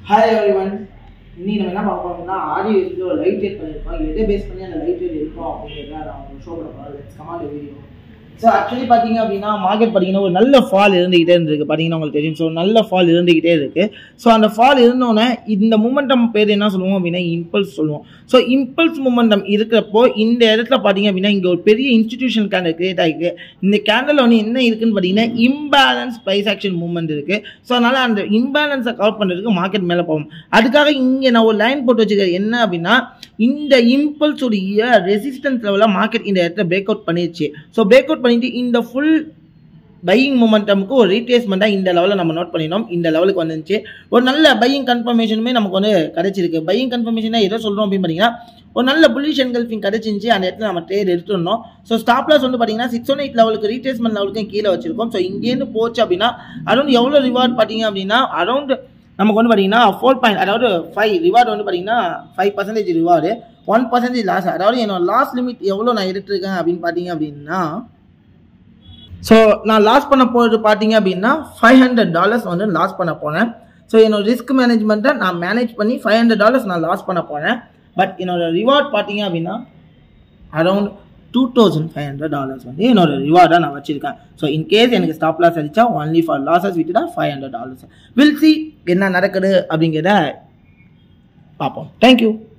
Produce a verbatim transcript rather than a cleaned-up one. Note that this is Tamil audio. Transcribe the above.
Hi everyone. இன்னைக்கு நம்ம என்ன பார்க்க போறோம்னா ஆடியோ இருக்கு ஒரு லைட் ரேட் பண்ணிருக்கோம். எதை பேஸ் பண்ணி அந்த லைட் ரேட் இருக்கும் அப்படிங்கறத நான் ஷோ பண்ண போறேன். Let's come on the video. So actually பாத்தீங்க அப்படினா மார்க்கெட் பாத்தீங்கன்னா ஒரு நல்ல ஃபால் இருந்துகிட்டே இருக்கு. பாத்தீங்கன்னா உங்களுக்கு தெரியும். சோ நல்ல ஃபால் இருந்துகிட்டே இருக்கு. சோ அந்த ஃபால் இருந்தோனே இந்த மொமெண்டம் பேர் என்ன சொல்லுவோம் அப்படினா இம்பல்ஸ் சொல்லுவோம். சோ இம்பல்ஸ் மொமெண்டம் இருக்கிறப்போ இந்த இடத்துல பாத்தீங்க அப்படினா இங்க ஒரு பெரிய இன்ஸ்டிடியூஷன் கேண்டல் கிரியேட் ஆயிருக்கு. இந்த கேண்டல்ல வந்து என்ன இருக்குன்னு பாத்தீங்கன்னா இம்பேலன்ஸ் பிரைஸ் ஆக்ஷன் மூவ்மெண்ட் இருக்கு. சோ அதனால அந்த இம்பேலன்ஸை கவர் பண்றதுக்கு மார்க்கெட் மேல போகும். அதுக்காக இங்க நான் ஒரு லைன் போட்டு வச்சிருக்கேன். என்ன அப்படின்னா இந்த இம்பல்ஸ் உடைய ரெசிஸ்டன்ஸ் லெவல்ல மார்க்கெட் இந்த இடத்துல பிரேக் அவுட் பண்ணிருச்சு. சோ பிரேக் அவுட் பண்ணிட்டு இந்த ஃபுல் பையிங் மொமெண்டமுக்கு ஒரு ரீட்ரேஸ்மெண்டா இந்த லெவலில் நம்ம நோட் பண்ணினோம். இந்த லெவலுக்கு வந்துச்சு ஒரு நல்ல பையிங் கன்ஃபர்மேஷனுமே நமக்கு வந்து கிடைச்சிருக்கு. பையிங் கன்ஃபர்மேஷனா எதை சொல்றோம் அப்படின்னு பார்த்தீங்கன்னா ஒரு நல்ல புல்லிஷ் என்கல்ஃபிங் கிடைச்சிருந்துச்சு. அந்த இடத்துல நம்ம ட்ரேட் எடுத்துருந்தோம். ஸோ ஸ்டாப் லாஸ் வந்து பார்த்தீங்கன்னா சிக்ஸ் ஒன் எயிட் லெவலுக்கு ரீட்ரேஸ்மெண்ட் லெவலுக்கு கீழே வச்சிருக்கோம். ஸோ இங்கேருந்து போச்சு அப்படின்னா அரௌண்ட் எவ்வளோ ரிவார்ட் பார்த்தீங்க அப்படின்னா அரௌண்ட் நமக்கு வந்து பார்த்தீங்கன்னா ஃபோர் பாயிண்ட் அதாவது ஃபைவ் ரிவார்டு வந்து பார்த்தீங்கன்னா five percentage reward one percentage loss. அதாவது என்னோட லாஸ் லிமிட் எவ்வளோ நான் எடுத்துருக்கேன் அப்படின்னு பார்த்தீங்க அப்படின்னா ஸோ நான் லாஸ் பண்ண போகிறது பார்த்தீங்க அப்படின்னா ஃபைவ் ஹண்ட்ரட் டாலர்ஸ் வந்து லாஸ் பண்ண போனேன். ஸோ என்னோட ரிஸ்க் மேனேஜ்மெண்ட்டை நான் மேனேஜ் பண்ணி ஃபைவ் ஹண்ட்ரட் டாலர்ஸ் நான் லாஸ் பண்ண போனேன். பட் என்னோட ரிவார்ட் பார்த்தீங்க அப்படின்னா around two thousand five hundred dollars வந்து என்னோட ரிவார்டாக நான் வச்சிருக்கேன். ஸோ இன்கேஸ் எனக்கு ஸ்டாப் லாஸ் அடிச்சா ஒன்லி ஃபார் லாஸஸ் விட்டுட்டா five hundred dollars. Will see என்ன நடக்குது அப்படிங்கிறத பார்ப்போம். தேங்க்யூ.